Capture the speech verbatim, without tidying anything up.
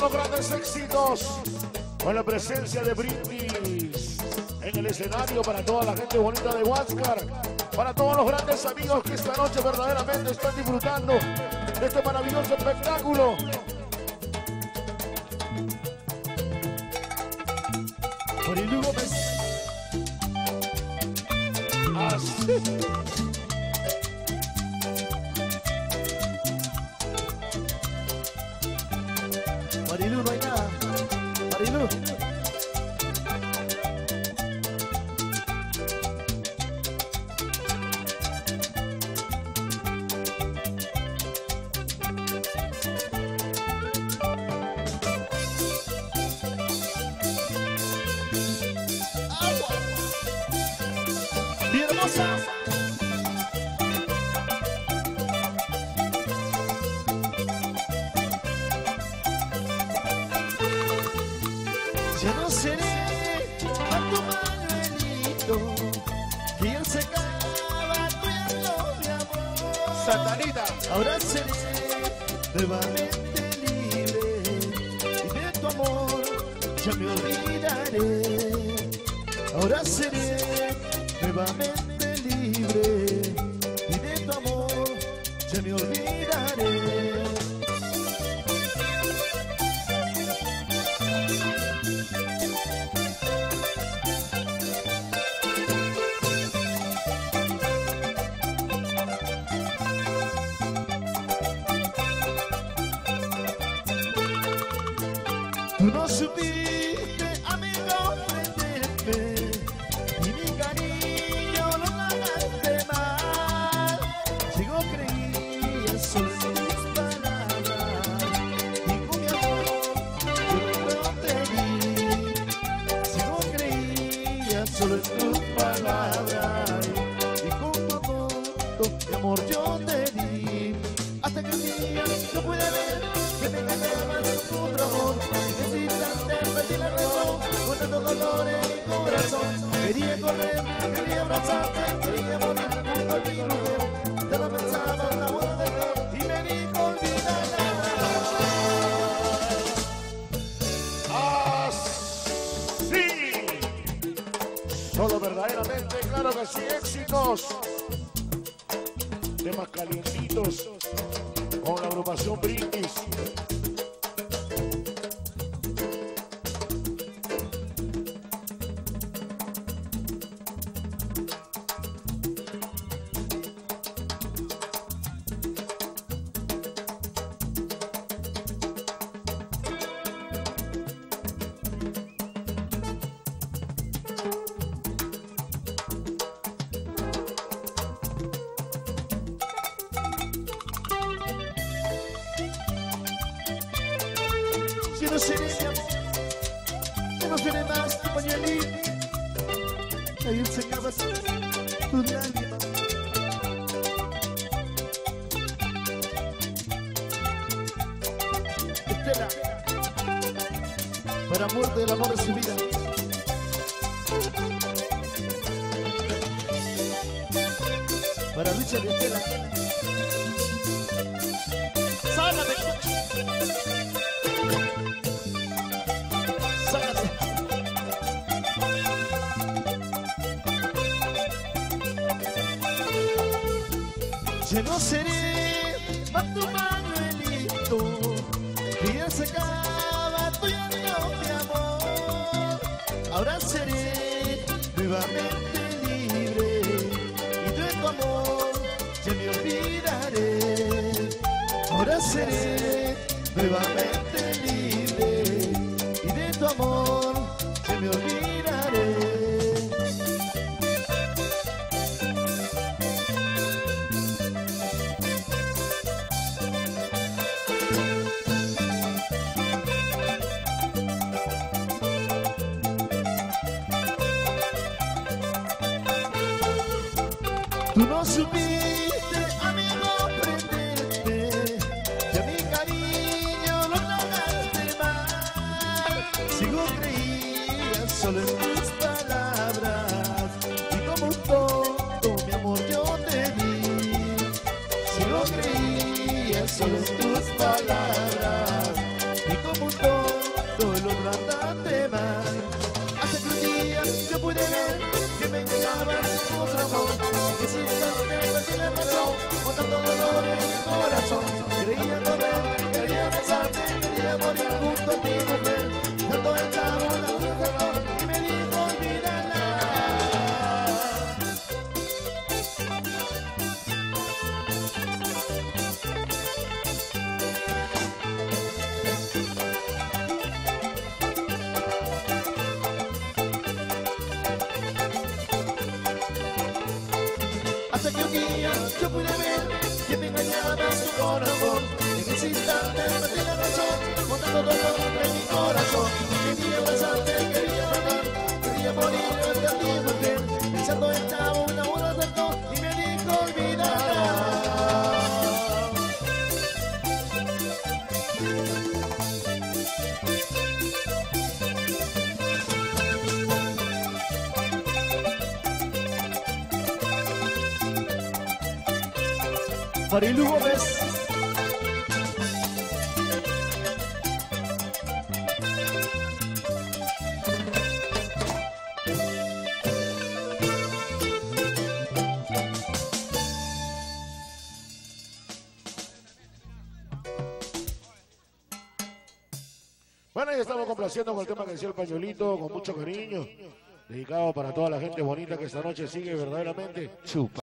los grandes éxitos, con la presencia de Brindis en el escenario para toda la gente bonita de Huáscar, para todos los grandes amigos que esta noche verdaderamente están disfrutando de este maravilloso espectáculo. Marilu Gómez. Así. Marilu, no hay nada. Marilu. Bien hermosa. Ya no seré a tu manuelito, que ya se acaba cuidando mi amor. Satanita. Ahora seré nuevamente libre y de tu amor ya me olvidaré. Ahora seré nuevamente libre y de tu amor ya me olvidaré. Tú no supiste, amigo, prenderme, y mi cariño lo pagaste mal. Sigo creía solo en tus palabras, y con mi amor yo no te di. Sigo creía solo en tus palabras, y con tu amor, mi amor yo te di. Hasta que un día no pude ver que me engañabas con otro amor. Perdí la razón, con tanto dolor en mi corazón. Quería correr, quería abrazarte, quería morir junto a mi mujer. Te lo pensaba en la boda de flor y me dijo olvídala. Así. Solo verdaderamente, claro que sí, éxitos. Temas calientitos con la agrupación Brindis. Ya no seré mi amor, ya no seré más tu pañuelito. Ahí enseñabas tus lágrimas. Estela, para amor del amor de su vida. Para Richard y Estela. ¡Sálate! Ya no seré más tu manuelito, que ya se acaba tu llanto, mi amor. Ahora seré nuevamente libre y de tu amor ya me olvidaré. Ahora seré nuevamente libre y de tu amor ya me olvidaré. Tú no supiste, amigo, prenderte, que mi cariño lo pagaste mal. Sigo creía solo en tus palabras, y como un tonto mi amor yo te di. Sigo creía solo en tus palabras, y como un tonto engañabas con otro amor. En ese instante perdí la razón, con tanto dolor en mi corazón. Quería correr, quería besarte, quería morir junto a ti, mujer. Tanto estaba la luz de amor y me dijo olvídala. Hasta que un día yo pude ver que me engañaba su corazón. En ese instante perdí la razón, con tanto dolor en mi corazón. Quería abrazarte, quería matar, quería morir frente a ti, mujer. Pensando estaba una hora de todo y me dijo olvídala. Marilu Gómez. Bueno, ya estamos complaciendo con el tema que decía el pañuelito, con mucho cariño, dedicado para toda la gente bonita que esta noche sigue verdaderamente chupa.